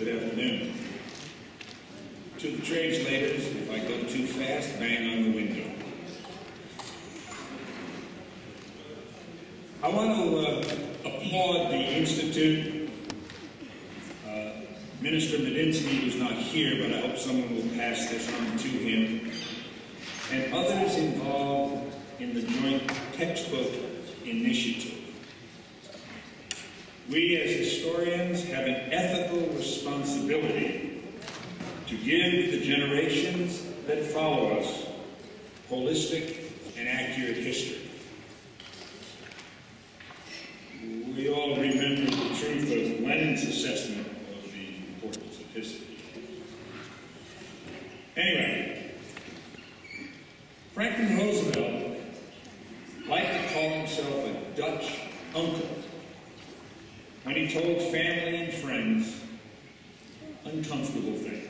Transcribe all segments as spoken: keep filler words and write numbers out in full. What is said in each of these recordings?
Good afternoon. To the translators, if I go too fast, bang on the window. I want to uh, applaud the Institute. Uh, Minister Medinsky was not here, but I hope someone will pass this on to him, and others involved in the Joint Textbook Initiative. We as historians have an ethical responsibility to give the generations that follow us holistic and accurate history. We all remember the truth of Lenin's assessment of the importance of history. Anyway, Franklin Roosevelt liked to call himself a Dutch uncle when he told family and friends uncomfortable things.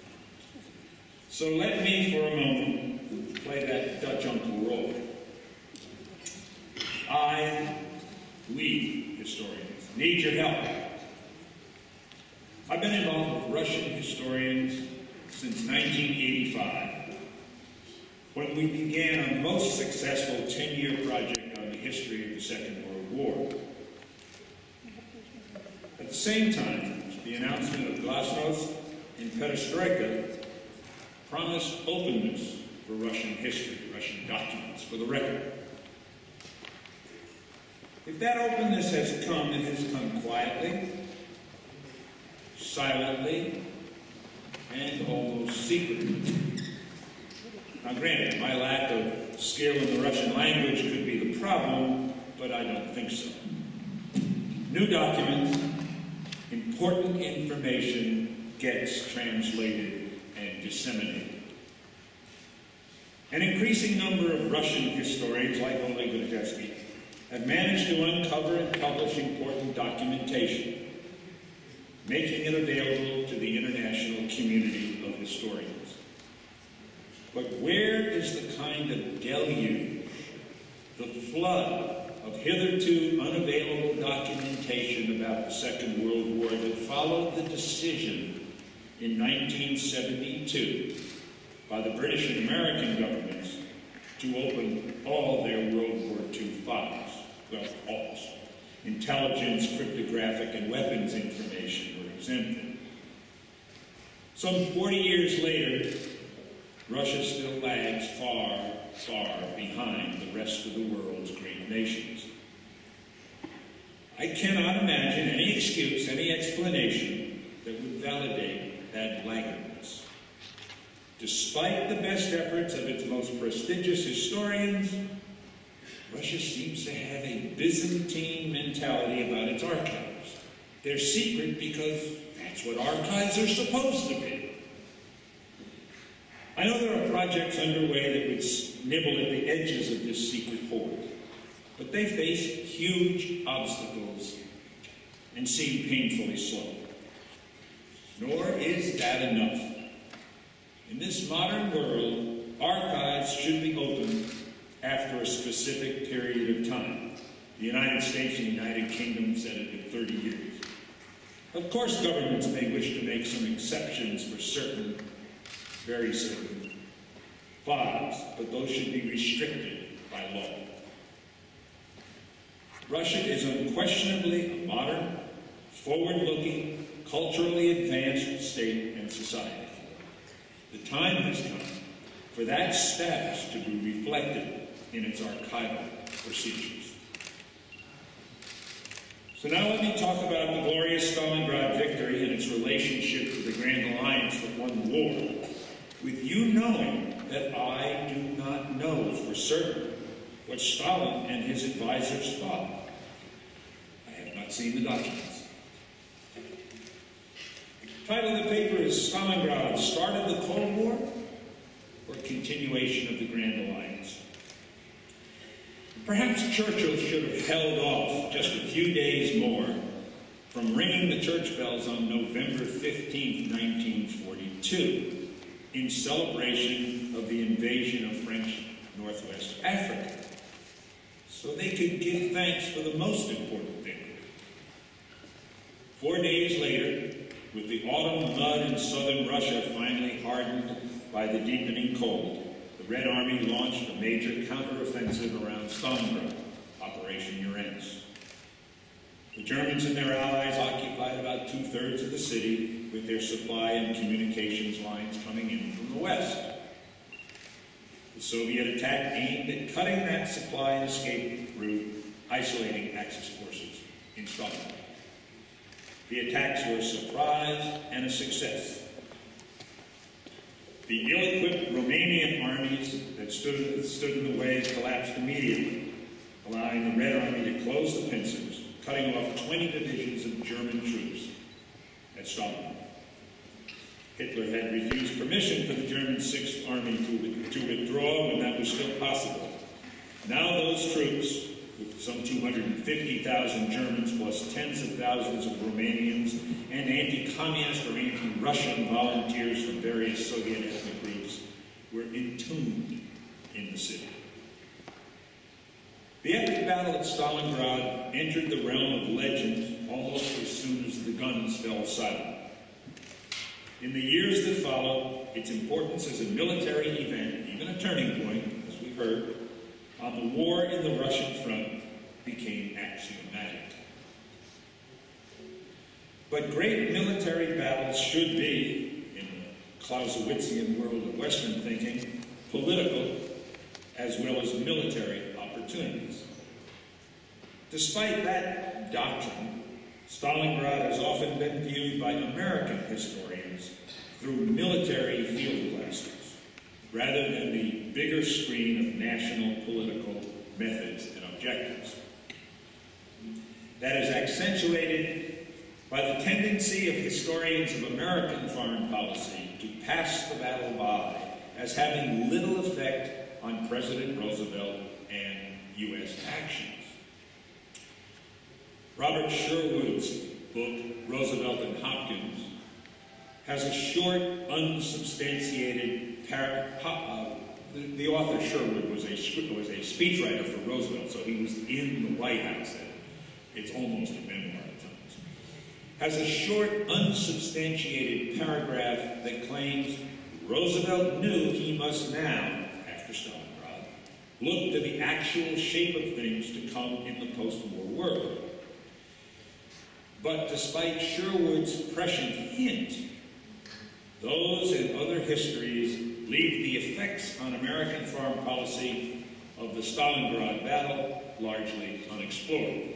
So let me, for a moment, play that Dutch uncle role. I, we historians, need your help. I've been involved with Russian historians since nineteen eighty-five, when we began a most successful ten-year project on the history of the Second World War. At the same time, the announcement of Glasnost and Perestroika promised openness for Russian history, Russian documents, for the record. If that openness has come, it has come quietly, silently, and almost secretly. Now granted, my lack of skill in the Russian language could be the problem, but I don't think so. New documents, important information gets translated and disseminated. An increasing number of Russian historians, like Oleg Gudetsky, have managed to uncover and publish important documentation, making it available to the international community of historians. But where is the kind of deluge, the flood of hitherto unavailable documentation about the Second World War that followed the decision in nineteen seventy-two by the British and American governments to open all their World War Two files? Well, all. Intelligence, cryptographic, and weapons information were exempted. Some forty years later, Russia still lags far, far behind the rest of the world's great nations. I cannot imagine any excuse, any explanation that would validate that laggardness. Despite the best efforts of its most prestigious historians, Russia seems to have a Byzantine mentality about its archives. They're secret because that's what archives are supposed to be. I know there are projects underway that would nibble at the edges of this secret hoard, but they face huge obstacles and seem painfully slow. Nor is that enough. In this modern world, archives should be opened after a specific period of time. The United States and the United Kingdom said it in thirty years. Of course, governments may wish to make some exceptions for certain, very certain files, but those should be restricted by law. Russia is unquestionably a modern, forward-looking, culturally advanced state and society. The time has come for that status to be reflected in its archival procedures. So now let me talk about the glorious Stalingrad victory and its relationship to the Grand Alliance that won the war, with you knowing that I do not know for certain what Stalin and his advisors thought. I have not seen the documents. The title of the paper is Stalingrad, Start of the Cold War or Continuation of the Grand Alliance? Perhaps Churchill should have held off just a few days more from ringing the church bells on November fifteenth, nineteen forty-two, in celebration of the invasion of French Northwest Africa, so they could give thanks for the most important victory. Four days later, With the autumn mud in southern Russia finally hardened by the deepening cold, the Red Army launched a major counteroffensive around Stalingrad, Operation Uranus. The Germans and their allies occupied about two-thirds of the city, with their supply and communications lines coming in from the west. The Soviet attack aimed at cutting that supply and escape route, isolating Axis forces in Stalingrad. The attacks were a surprise and a success. The ill-equipped Romanian armies that stood, stood in the way collapsed immediately, allowing the Red Army to close the pincers, cutting off twenty divisions of German troops at Stalingrad. Hitler had refused permission for the German Sixth Army to, to withdraw when that was still possible. Now those troops, with some two hundred fifty thousand Germans plus tens of thousands of Romanians and anti-communist or anti-Russian volunteers from various Soviet ethnic groups, were entombed in the city. The epic battle at Stalingrad entered the realm of legend almost as soon as the guns fell silent. In the years that followed, its importance as a military event, even a turning point, as we've heard, on the war in the Russian front became axiomatic. But great military battles should be, in the Clausewitzian world of Western thinking, political as well as military opportunities. Despite that doctrine, Stalingrad has often been viewed by American historians through military field glasses, rather than the bigger screen of national political methods and objectives. That is accentuated by the tendency of historians of American foreign policy to pass the battle by as having little effect on President Roosevelt and U S actions. Robert Sherwood's book, Roosevelt and Hopkins, has a short, unsubstantiated paragraph. Uh, the, the author, Sherwood, was a, was a speechwriter for Roosevelt, so he was in the White House then. It's almost a memoir at times. Has a short, unsubstantiated paragraph that claims Roosevelt knew he must now, after Stalingrad, look to the actual shape of things to come in the post-war world. But despite Sherwood's prescient hint, those and other histories leave the effects on American foreign policy of the Stalingrad battle largely unexplored.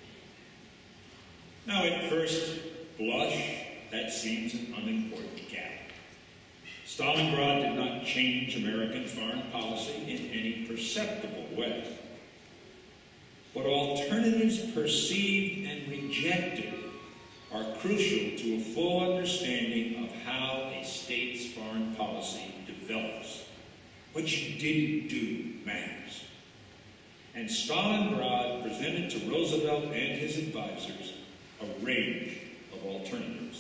Now, at first blush, that seems an unimportant gap. Stalingrad did not change American foreign policy in any perceptible way. But alternatives perceived and rejected are crucial to a full understanding of how a state's foreign policy develops. What you didn't do matters. And Stalingrad presented to Roosevelt and his advisors a range of alternatives.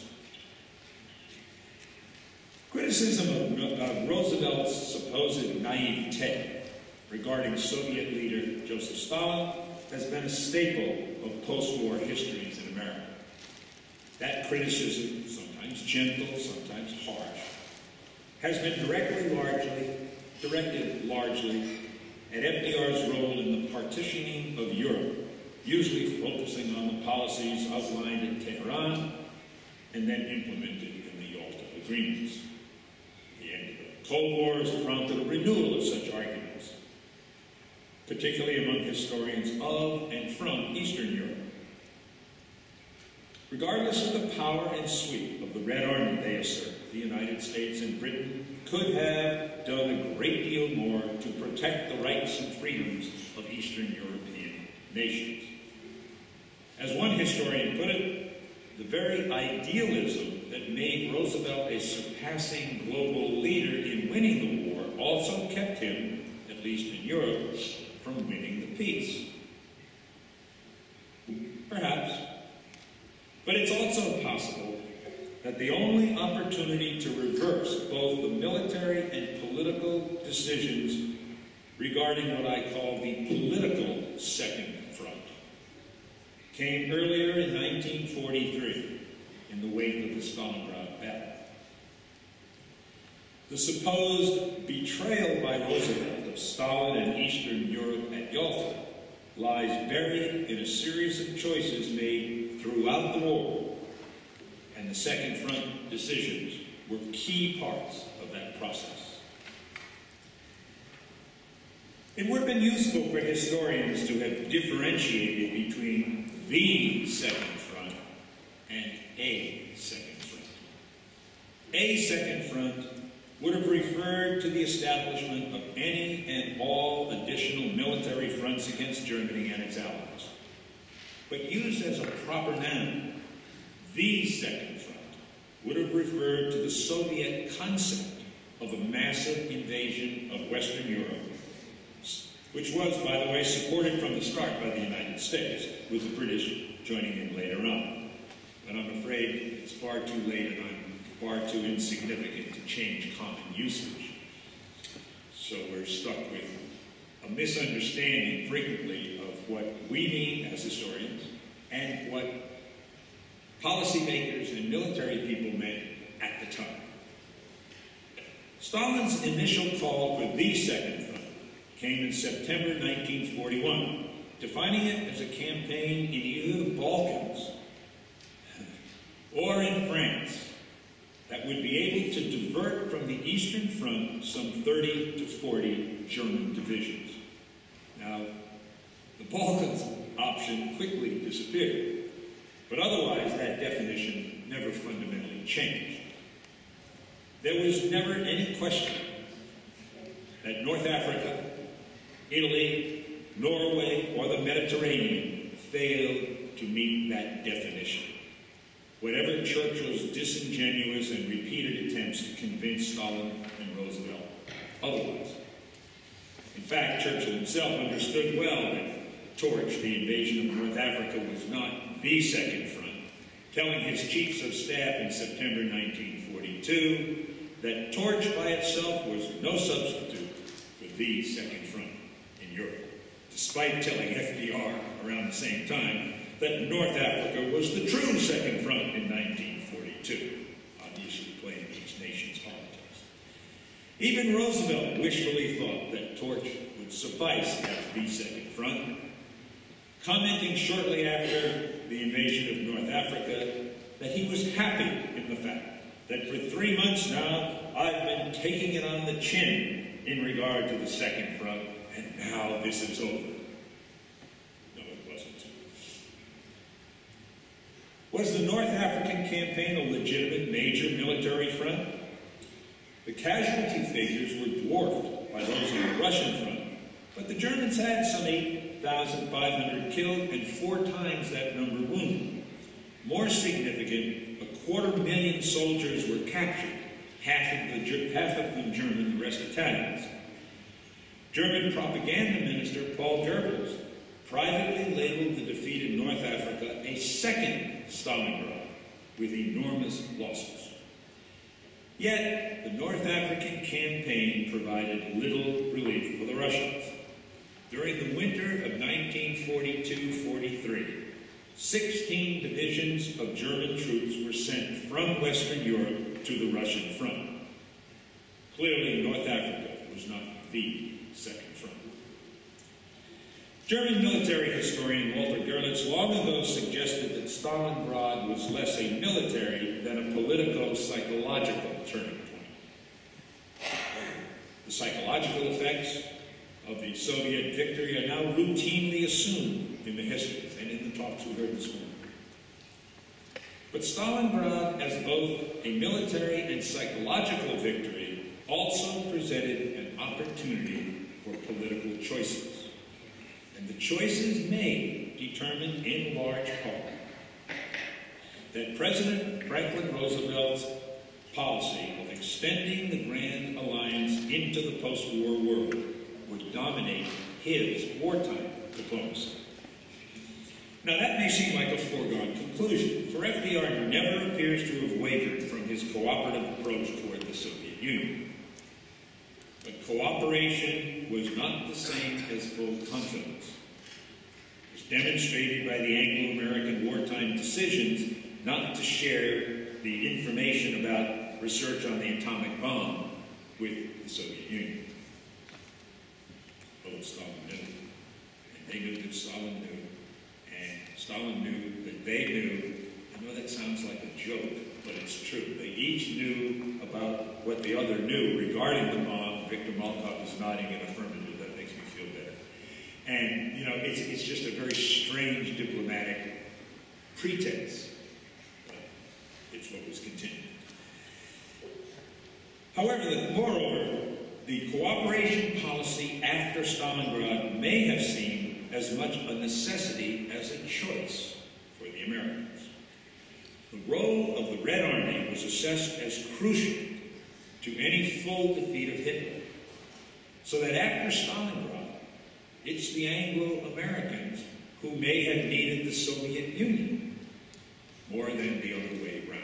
Criticism of, of Roosevelt's supposed naivete regarding Soviet leader Joseph Stalin has been a staple of post-war histories in America. That criticism, sometimes gentle, sometimes harsh, has been directly largely, directed largely at F D R's role in the partitioning of Europe, usually focusing on the policies outlined in Tehran and then implemented in the Yalta agreements. The end of the Cold War has prompted a renewal of such arguments, particularly among historians of and from Eastern Europe. Regardless of the power and sweep of the Red Army, they assert, the United States and Britain could have done a great deal more to protect the rights and freedoms of Eastern European nations. As one historian put it, the very idealism that made Roosevelt a surpassing global leader in winning the war also kept him, at least in Europe, from winning the peace. Perhaps. But it's also possible that the only opportunity to reverse both the military and political decisions regarding what I call the political Second Front came earlier in nineteen forty-three, in the wake of the Stalingrad battle. The supposed betrayal by Roosevelt of Stalin and Eastern Europe at Yalta lies buried in a series of choices made throughout the war, and the Second Front decisions were key parts of that process. It would have been useful for historians to have differentiated between the Second Front and a Second Front. A Second Front would have referred to the establishment of any and all additional military fronts against Germany and its allies. But used as a proper noun, the Second Front would have referred to the Soviet concept of a massive invasion of Western Europe, which was, by the way, supported from the start by the United States, with the British joining in later on. But I'm afraid it's far too late and I'm far too insignificant to change common usage. So we're stuck with a misunderstanding frequently of what we mean as historians and what policymakers and military people meant at the time. Stalin's initial call for the Second Front came in September nineteen forty-one, defining it as a campaign in either the Balkans or in France that would be able to divert from the Eastern Front some thirty to forty German divisions. Now, the Balkans option quickly disappeared, but otherwise that definition never fundamentally changed. There was never any question that North Africa, Italy, Norway, or the Mediterranean failed to meet that definition, whatever Churchill's disingenuous and repeated attempts to convince Stalin and Roosevelt otherwise. In fact, Churchill himself understood well that Torch, the invasion of North Africa, was not the Second Front, telling his chiefs of staff in September nineteen forty-two that Torch by itself was no substitute for the Second Front in Europe, despite telling F D R around the same time that North Africa was the true Second Front in nineteen forty-two, obviously playing each nation's politics. Even Roosevelt wishfully thought that Torch would suffice as the Second Front, commenting shortly after the invasion of North Africa that he was happy in the fact that for three months now I've been taking it on the chin in regard to the Second Front, and now this is over. Was the North African campaign a legitimate major military front? The casualty figures were dwarfed by those on the Russian front, but the Germans had some eight thousand five hundred killed and four times that number wounded. More significant, a quarter million soldiers were captured, half of, the, half of them German, the rest Italians. German propaganda minister Paul Goebbels privately labeled the defeat in North Africa a second Stalingrad, with enormous losses. Yet, the North African campaign provided little relief for the Russians. During the winter of nineteen forty-two forty-three, sixteen divisions of German troops were sent from Western Europe to the Russian front. Clearly, North Africa was not the Second Front. German military historian Walter Gerlitz long ago suggested that Stalingrad was less a military than a politico-psychological turning point. The psychological effects of the Soviet victory are now routinely assumed in the histories and in the talks we heard this morning. But Stalingrad, as both a military and psychological victory, also presented an opportunity for political choices. And the choices made determined in large part that President Franklin Roosevelt's policy of extending the Grand Alliance into the post-war world would dominate his wartime diplomacy. Now that may seem like a foregone conclusion, for F D R never appears to have wavered from his cooperative approach toward the Soviet Union. But cooperation was not the same as full confidence. As demonstrated by the Anglo-American wartime decisions, not to share the information about research on the atomic bomb with the Soviet Union. Although Stalin knew, and they knew that Stalin knew, and Stalin knew that they knew. I know that sounds like a joke, but it's true. They each knew about what the other knew regarding the bomb. Victor Malkov is nodding in affirmative. That makes me feel better. And, you know, it's, it's just a very strange diplomatic pretense. But it's what was continued. However, the, moreover, the cooperation policy after Stalingrad may have seemed as much a necessity as a choice for the Americans. The role of the Red Army was assessed as crucial to any full defeat of Hitler, so that after Stalingrad, it's the Anglo-Americans who may have needed the Soviet Union more than the other way around.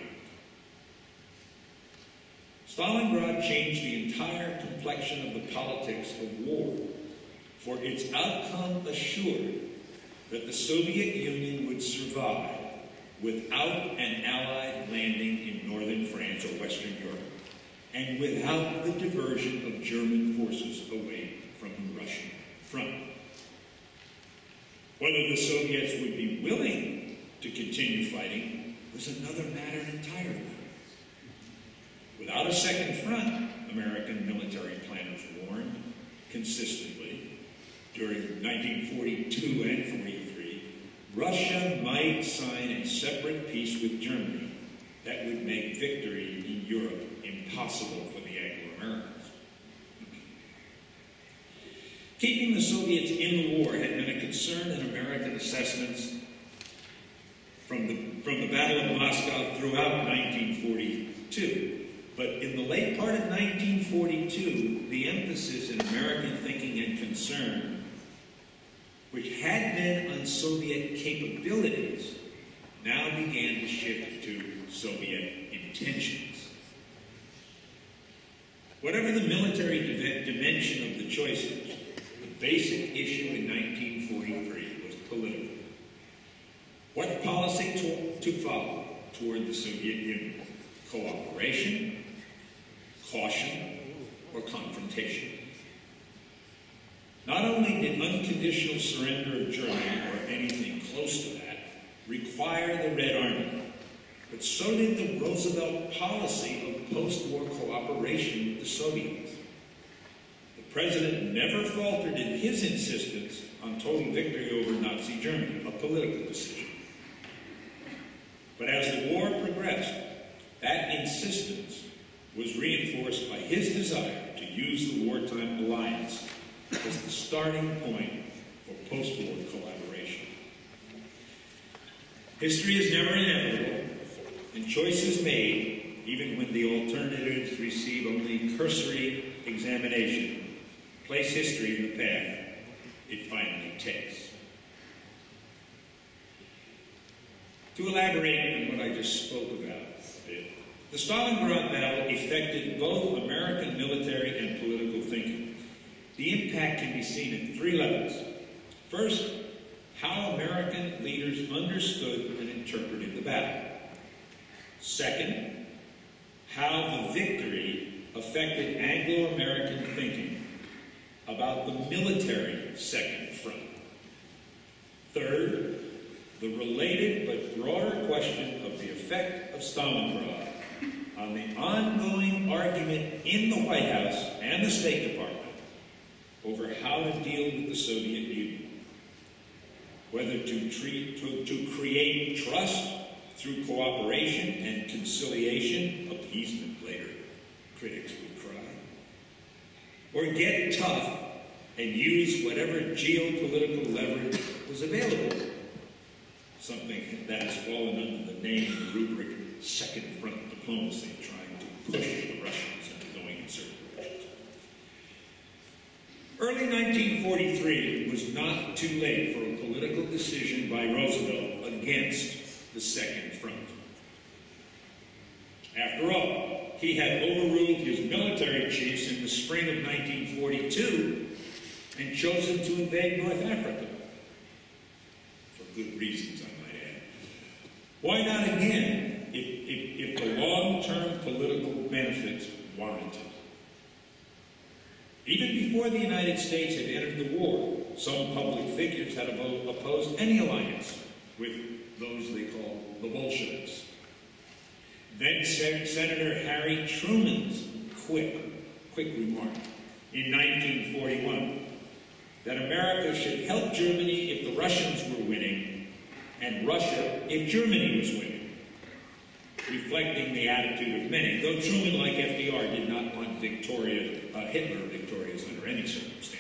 Stalingrad changed the entire complexion of the politics of war, for its outcome assured that the Soviet Union would survive without an Allied landing in northern France or Western Europe, and without the diversion of German forces away from the Russian front. Whether the Soviets would be willing to continue fighting was another matter entirely. Without a second front, American military planners warned consistently during nineteen forty-two and forty-three, Russia might sign a separate peace with Germany that would make victory in Europe impossible for the Anglo-Americans. Keeping the Soviets in the war had been a concern in American assessments from the, from the Battle of Moscow throughout nineteen forty-two. But in the late part of nineteen forty-two, the emphasis in American thinking and concern, which had been on Soviet capabilities, now began to shift to Soviet intentions. Whatever the military dimension of the choices, the basic issue in nineteen forty-three was political. What policy to, to follow toward the Soviet Union? Cooperation, caution, or confrontation? Not only did unconditional surrender of Germany, or anything close to that, require the Red Army, but so did the Roosevelt policy of post-war cooperation with the Soviets. The president never faltered in his insistence on total victory over Nazi Germany, a political decision. But as the war progressed, that insistence was reinforced by his desire to use the wartime alliance as the starting point for post-war collaboration. History is never inevitable, and choices made, even when the alternatives receive only cursory examination, place history in the path it finally takes. To elaborate on what I just spoke about a bit, the Stalingrad battle affected both American military and political thinking. The impact can be seen at three levels. First, how American leaders understood and interpreted the battle. Second, how the victory affected Anglo-American thinking about the military second front. Third, the related but broader question of the effect of Stalingrad on the ongoing argument in the White House and the State Department over how to deal with the Soviet Union, whether to, treat, to, to create trust through cooperation and conciliation, appeasement later, critics would cry, or get tough and use whatever geopolitical leverage was available, something that has fallen under the name and rubric second front diplomacy, trying to push the Russians into going in certain directions. Early nineteen forty-three was not too late for a political decision by Roosevelt against the second front. After all, he had overruled his military chiefs in the spring of nineteen forty-two and chosen to invade North Africa. For good reasons, I might add. Why not again if, if, if the long-term political benefits warranted? Even before the United States had entered the war, some public figures had opposed any alliance with those they called the Bolsheviks. Then Senator Harry Truman's quick, quick remark in nineteen forty-one that America should help Germany if the Russians were winning and Russia if Germany was winning, reflecting the attitude of many, though Truman, like F D R, did not want Victoria, uh, Hitler victorious under any circumstances.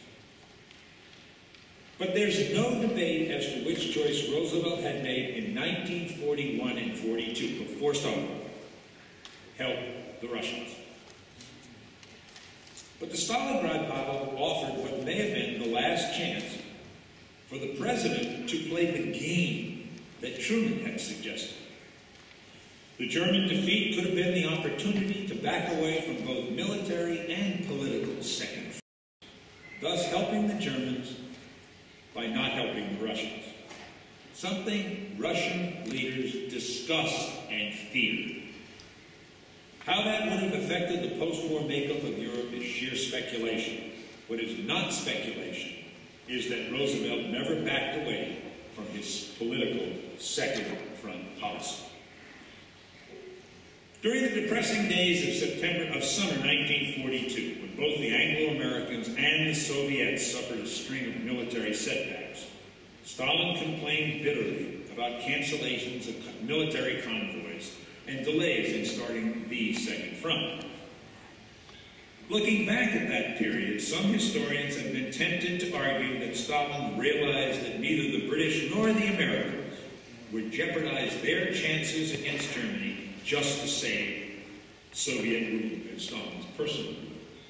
But there's no debate as to which choice Roosevelt had made in nineteen forty-one and forty-two, before Stalin help the Russians. But the Stalingrad battle offered what may have been the last chance for the president to play the game that Truman had suggested. The German defeat could have been the opportunity to back away from both military and political second front, thus helping the Germans by not helping the Russians, something Russian leaders discussed and feared. How that would have affected the post-war makeup of Europe is sheer speculation. What is not speculation is that Roosevelt never backed away from his political second front policy. During the depressing days of September of summer nineteen forty-two, when both the Anglo-Americans and the Soviets suffered a string of military setbacks, Stalin complained bitterly about cancellations of military convoys and delays in starting the second front. Looking back at that period, some historians have been tempted to argue that Stalin realized that neither the British nor the Americans would jeopardize their chances against Germany just to save Soviet rule and Stalin's personal rule.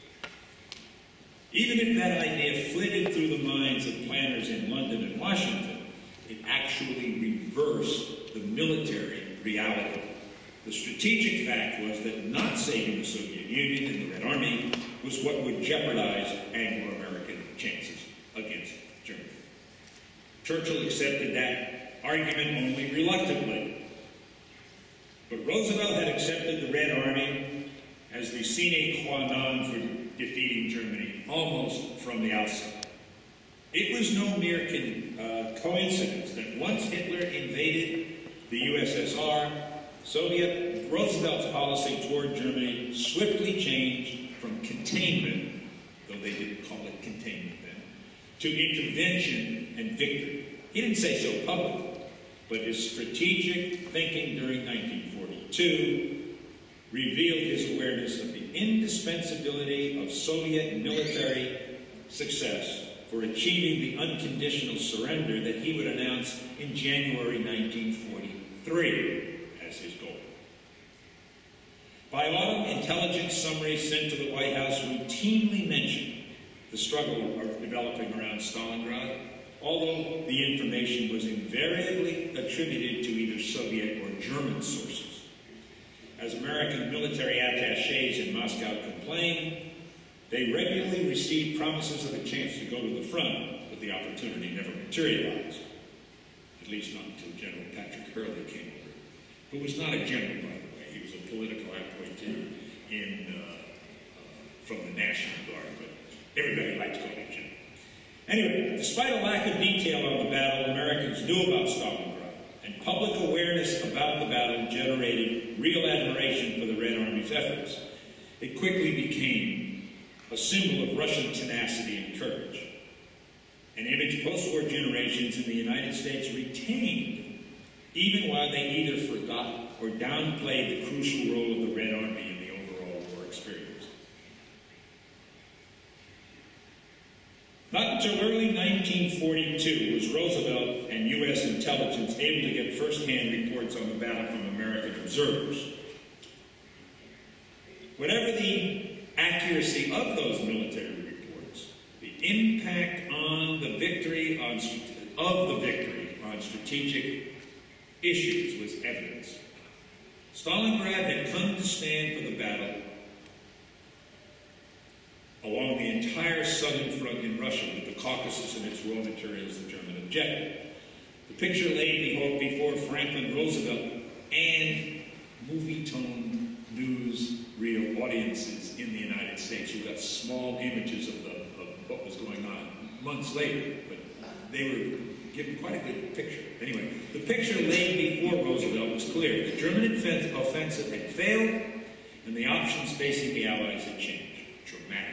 Even if that idea flitted through the minds of planners in London and Washington, it actually reversed the military reality. The strategic fact was that not saving the Soviet Union and the Red Army was what would jeopardize Anglo-American chances against Germany. Churchill accepted that argument only reluctantly. But Roosevelt had accepted the Red Army as the sine qua non for defeating Germany almost from the outset. It was no mere uh, coincidence that once Hitler invaded the U S S R, Soviet Roosevelt's policy toward Germany swiftly changed from containment, though they didn't call it containment then, to intervention and victory. He didn't say so publicly, but his strategic thinking during nineteen forty-two revealed his awareness of the indispensability of Soviet military success for achieving the unconditional surrender that he would announce in January nineteen forty-three as his goal. By autumn, intelligence summaries sent to the White House routinely mentioned the struggle of developing around Stalingrad, although the information was invariably attributed to either Soviet or German sources. As American military attachés in Moscow complained, they regularly received promises of a chance to go to the front, but the opportunity never materialized, at least not until General Patrick Hurley came over, who was not a general, by the way. He was a political appointee in, uh, uh, from the National Guard, but everybody liked to call him general. Anyway, despite a lack of detail on the battle, Americans knew about Stalingrad, and public awareness about the battle generated real admiration for the Red Army's efforts. It quickly became a symbol of Russian tenacity and courage, an image post-war generations in the United States retained, even while they either forgot or downplayed the crucial role of the Red Army in the overall war experience. Not until early nineteen forty-two was Roosevelt and U S intelligence able to get first-hand reports on the battle from American observers. Whatever the accuracy of those military reports, the impact on the victory on, of the victory on strategic issues was evident. Stalingrad had come to stand for the battle along the entire southern front in Russia, with the Caucasus and its raw materials the German objective. The picture laid before Franklin Roosevelt and movie-tone newsreel audiences in the United States who got small images of, the, of what was going on months later, but they were given quite a good picture. Anyway, the picture laid before Roosevelt was clear. The German offensive had failed, and the options facing the Allies had changed dramatically.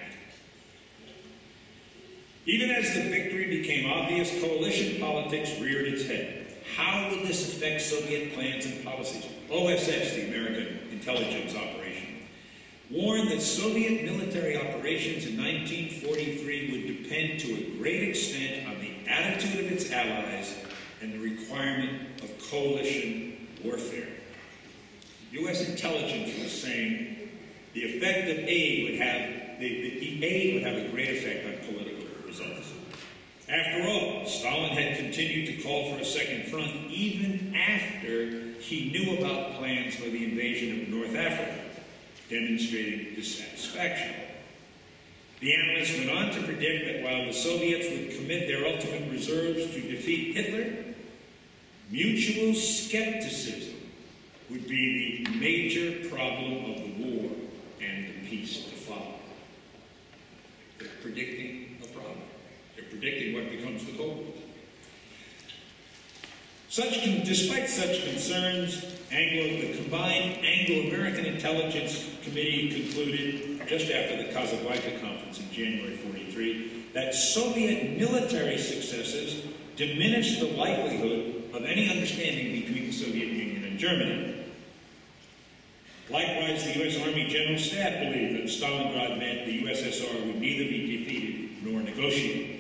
Even as the victory became obvious, coalition politics reared its head. How would this affect Soviet plans and policies? O S S, the American intelligence operation, warned that Soviet military operations in nineteen forty-three would depend to a great extent on the attitude of its allies and the requirement of coalition warfare. U S intelligence was saying the effect of aid would have, the, the, the aid would have a great effect on political results. After all, Stalin had continued to call for a second front even after he knew about plans for the invasion of North Africa, demonstrating dissatisfaction. The analysts went on to predict that while the Soviets would commit their ultimate reserves to defeat Hitler, mutual skepticism would be the major problem of the war and the peace to follow. They're predicting a problem. They're predicting what becomes the Cold War. Such, despite such concerns, Anglo, the combined Anglo-American Intelligence Committee concluded, just after the Casablanca Conference in January forty-three, that Soviet military successes diminished the likelihood of any understanding between the Soviet Union and Germany. Likewise, the U S Army General Staff believed that Stalingrad meant the U S S R would neither be defeated nor negotiated.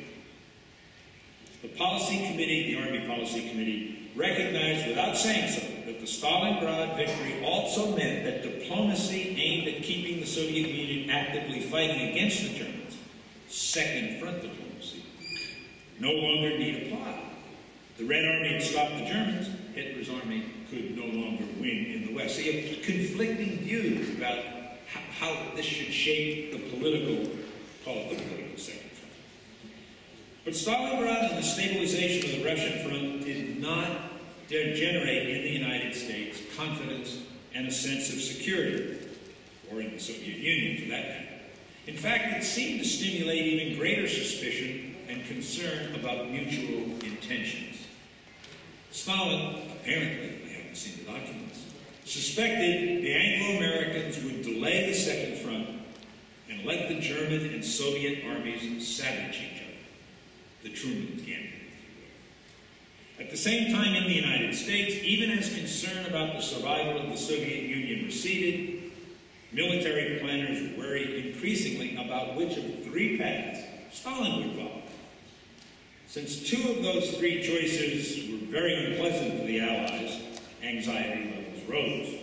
The Policy Committee, the Army Policy Committee, recognized without saying so that the Stalingrad victory also meant that diplomacy aimed at keeping the Soviet Union actively fighting against the Germans, second front diplomacy, no longer need apply. The Red Army had stopped the Germans. Hitler's army could no longer win in the West. So you have conflicting views about how, how this should shape the political, call it the political second front. But Stalingrad and the stabilization of the Russian front did not generate in the United States confidence and a sense of security, or in the Soviet Union for that matter. In fact, it seemed to stimulate even greater suspicion and concern about mutual intentions. Stalin, apparently, I haven't seen the documents, suspected the Anglo-Americans would delay the Second Front and let the German and Soviet armies savage each other. The Truman gambit, if you will. At the same time in the United States, even as concern about the survival of the Soviet Union receded, military planners worried increasingly about which of three paths Stalin would follow. Since two of those three choices were very unpleasant for the Allies, anxiety levels rose.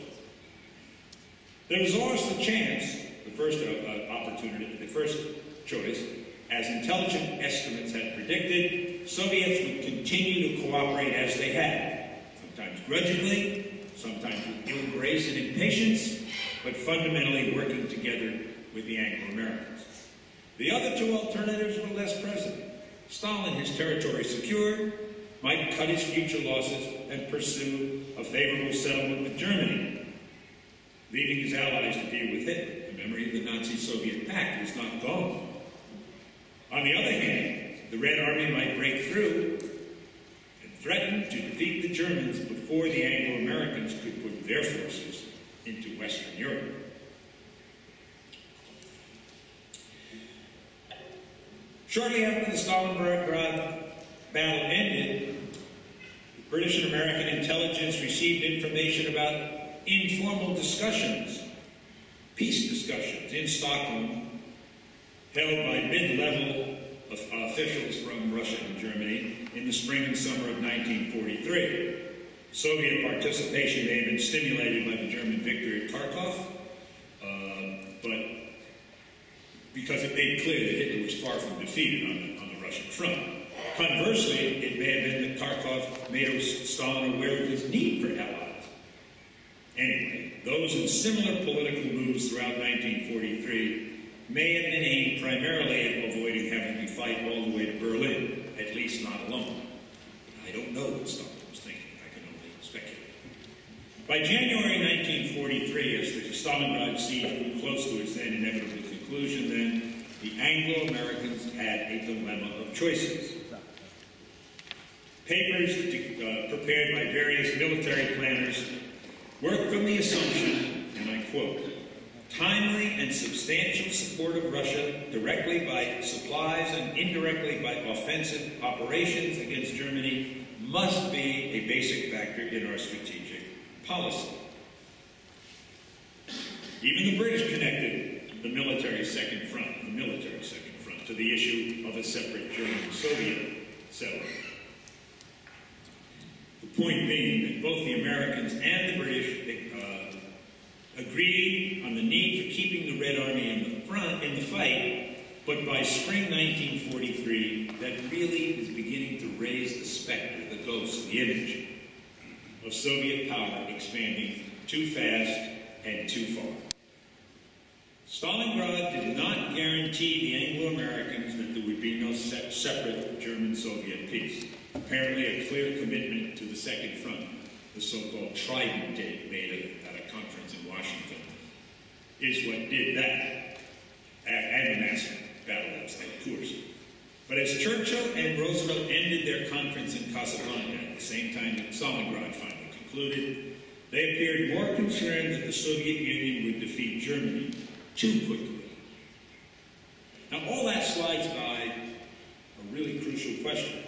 There was always the chance, the first uh, opportunity, the first choice, as intelligence estimates had predicted, Soviets would continue to cooperate as they had, sometimes grudgingly, sometimes with ill grace and impatience, but fundamentally working together with the Anglo-Americans. The other two alternatives were less present. Stalin, his territory secured, might cut his future losses and pursue a favorable settlement with Germany, leaving his allies to deal with Hitler. The memory of the Nazi-Soviet pact was not gone. On the other hand, the Red Army might break through and threaten to defeat the Germans before the Anglo-Americans could put their forces into Western Europe. Shortly after the Stalingrad battle ended, British and American intelligence received information about informal discussions, peace discussions in Stockholm, held by mid-level officials from Russia and Germany in the spring and summer of nineteen forty-three. Soviet participation may have been stimulated by the German victory at Kharkov, uh, but because it made clear that Hitler was far from defeated on the, on the Russian front. Conversely, it may have been that Kharkov made Stalin aware of his need for allies. Anyway, those in similar political moves throughout nineteen forty-three may have been aimed primarily at avoiding having to fight all the way to Berlin, at least not alone. I I don't know what Stalin was thinking. I can only speculate. By January nineteen forty-three, as the Stalingrad siege grew close to its then inevitable conclusion, then, the Anglo-Americans had a dilemma of choices. Papers uh, prepared by various military planners worked from the assumption, and I quote, timely and substantial support of Russia directly by supplies and indirectly by offensive operations against Germany must be a basic factor in our strategic policy. Even the British connected the military second front, the military second front, to the issue of a separate German-Soviet settlement. The point being that both the Americans and the British uh, agreed on the need for keeping the Red Army in the front, in the fight, but by spring nineteen forty-three, that really is beginning to raise the specter, the ghost, the image of Soviet power expanding too fast and too far. Stalingrad did not guarantee the Anglo-Americans that there would be no se separate German-Soviet peace. Apparently a clear commitment to the Second Front, the so-called Trident date made at a conference in Washington, is what did that, and the massive battle at Kursk. But as Churchill and Roosevelt ended their conference in Casablanca at the same time that Stalingrad finally concluded, they appeared more concerned that the Soviet Union would defeat Germany too quickly. Now, all that slides by a really crucial question,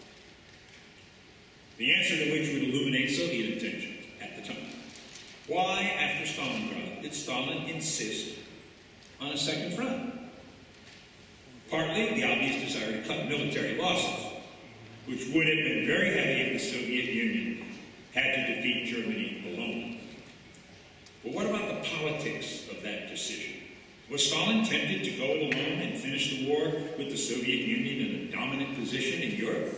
the answer to which would illuminate Soviet intentions at the time. Why, after Stalingrad, did Stalin insist on a second front? Partly the obvious desire to cut military losses, which would have been very heavy if the Soviet Union had to defeat Germany alone. But what about the politics of that decision? Was Stalin tempted to go it alone and finish the war with the Soviet Union in a dominant position in Europe?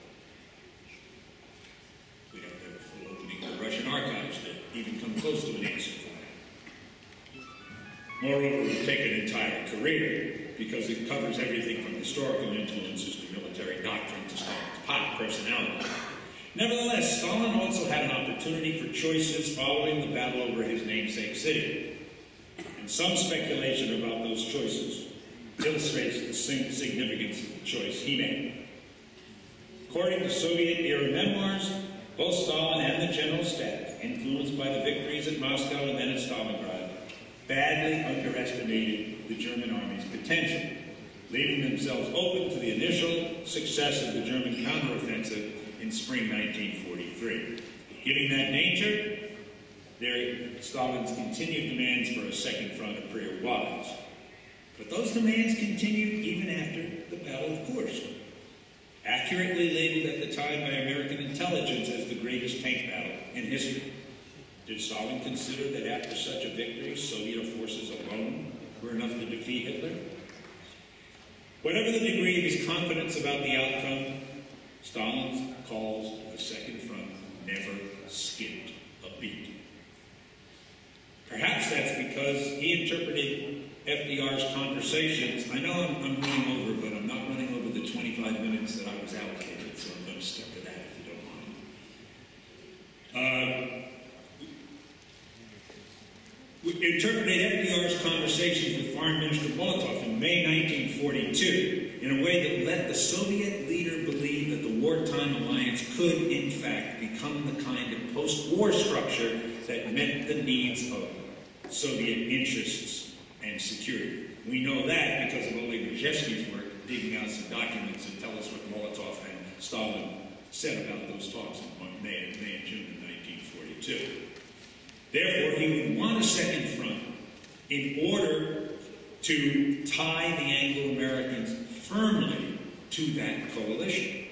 We don't have a full opening of the Russian archives to even come close to an answer for that. Moreover, it would take an entire career, because it covers everything from historical influences to military doctrine to Stalin's personality. Nevertheless, Stalin also had an opportunity for choices following the battle over his namesake city. And some speculation about those choices illustrates the significance of the choice he made. According to Soviet-era memoirs, both Stalin and the General Staff, influenced by the victories at Moscow and then at Stalingrad, badly underestimated the German army's potential, leaving themselves open to the initial success of the German counteroffensive in spring nineteen forty-three. Given that nature, their Stalin's continued demands for a second front appear wise. But those demands continued even after the Battle of Kursk, accurately labeled at the time by American intelligence as the greatest tank battle in history. Did Stalin consider that after such a victory, Soviet forces alone were enough to defeat Hitler? Whatever the degree of his confidence about the outcome, Stalin's calls of the Second Front never skipped a beat. Perhaps that's because he interpreted F D R's conversations. I know I'm, I'm running over, but I'm not running over the twenty-five minutes that I was allocated, so I'm going to stick to that if you don't mind. Uh, we interpreted F D R's conversations with Foreign Minister Molotov in May nineteen forty-two in a way that let the Soviet leader believe that the wartime alliance could, in fact, become the kind of post-war structure that met the needs of Soviet interests and security. We know that because of Oleg Rozhevsky's work digging out some documents that tell us what Molotov and Stalin said about those talks in May, May and June of nineteen forty-two. Therefore, he would want a second front in order to tie the Anglo-Americans firmly to that coalition.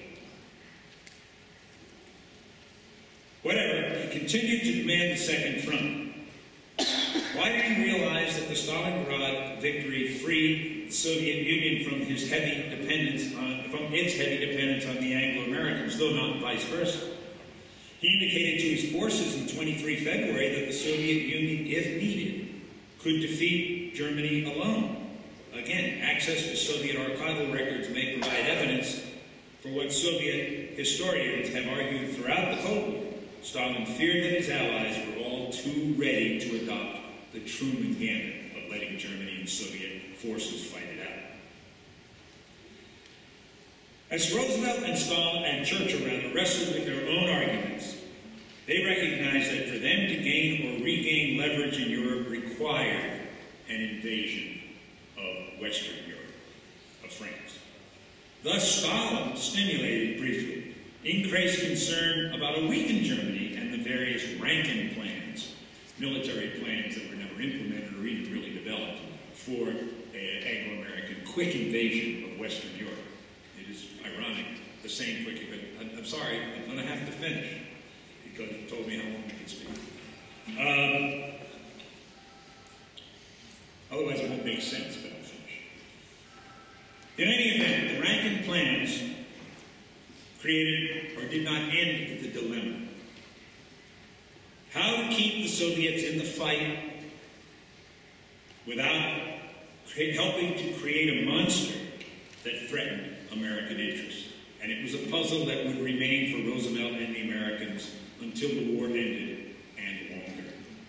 Whatever, he continued to demand the second front. Why did he realize that the Stalingrad victory freed the Soviet Union from his heavy dependence on, from its heavy dependence on the Anglo-Americans, though not vice versa? He indicated to his forces in twenty-three February that the Soviet Union, if needed, could defeat Germany alone. Again, access to Soviet archival records may provide evidence For what Soviet historians have argued throughout the Cold War, Stalin feared that his allies were all too ready to adopt the Truman gambit of letting Germany and Soviet forces fight it out. As Roosevelt and Stalin and Churchill rather wrestled with their own arguments, they recognized that for them to gain or regain leverage in Europe required an invasion of Western Europe, of France. Thus, Stalin stimulated briefly increased concern about a weakened Germany and the various Rankin plans, military plans that were never implemented or even really developed for an Anglo-American quick invasion of Western Europe. It is ironic, the same quick invasion. I'm, I'm sorry, I'm going to have to finish because you told me how long I could speak. Um, otherwise, it won't make sense, but I'll finish. In any event, the Rankin plans created or did not end the dilemma. How to keep the Soviets in the fight without helping to create a monster that threatened American interests. And it was a puzzle that would remain for Roosevelt and the Americans until the war ended and longer.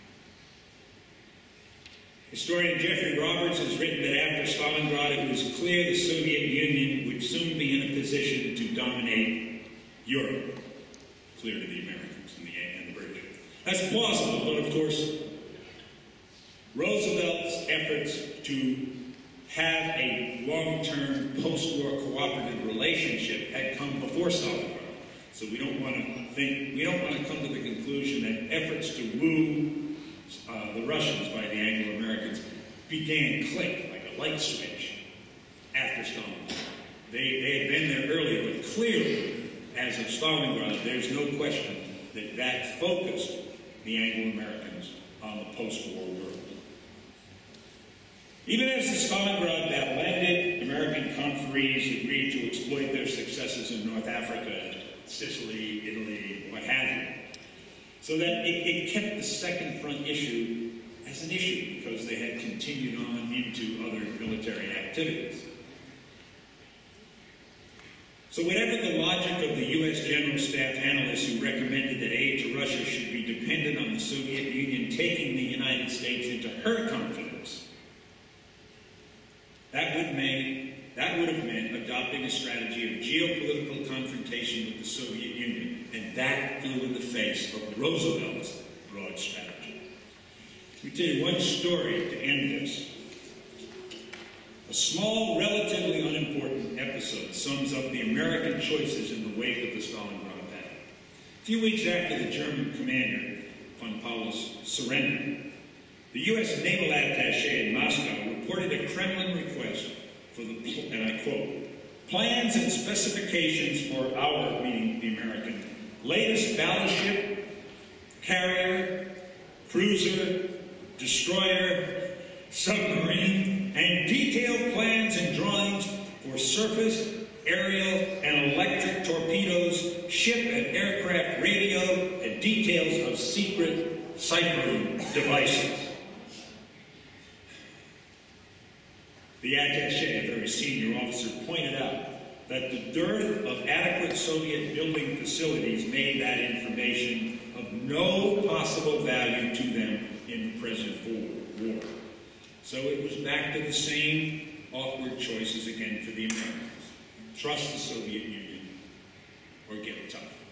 Historian Jeffrey Roberts has written that after Stalingrad, it was clear the Soviet Union would soon be in a position to dominate Europe, clear to the Americans and the, and the British. That's plausible, but of course, Roosevelt's efforts to have a long-term post-war cooperative relationship had come before Stalingrad. So we don't want to think, we don't want to come to the conclusion that efforts to woo uh, the Russians by the Anglo-Americans began click, like a light switch, after Stalingrad. They, they had been there earlier, but clearly, as of Stalingrad, there's no question that that focused the Anglo-Americans on the post-war world. Even as the Stalingrad battle ended, American conferees agreed to exploit their successes in North Africa, Sicily, Italy, what have you, so that it, it kept the second front issue as an issue because they had continued on into other military activities. So whatever the logic of the U S General Staff analysts who recommended that aid to Russia should be dependent on the Soviet Union taking the United States into her confidence, that would, make, that would have meant adopting a strategy of geopolitical confrontation with the Soviet Union, and that flew in the face of Roosevelt's broad strategy. Let me tell you one story to end this. A small, relatively unimportant episode sums up the American choices in the wake of the Stalingrad battle. A few weeks after the German commander, von Paulus, surrendered, the U S naval attaché in Moscow reported a Kremlin request for the, and I quote, plans and specifications for our, meaning the American, latest battleship, carrier, cruiser, destroyer, submarine, and detailed plans and drawings for surface, aerial, and electric torpedoes, ship and aircraft radio, and details of secret ciphering devices. The attaché, a very senior officer, pointed out that the dearth of adequate Soviet building facilities made that information of no possible value to them in the present war. So it was back to the same awkward choices again for the Americans. Trust the Soviet Union or get tough.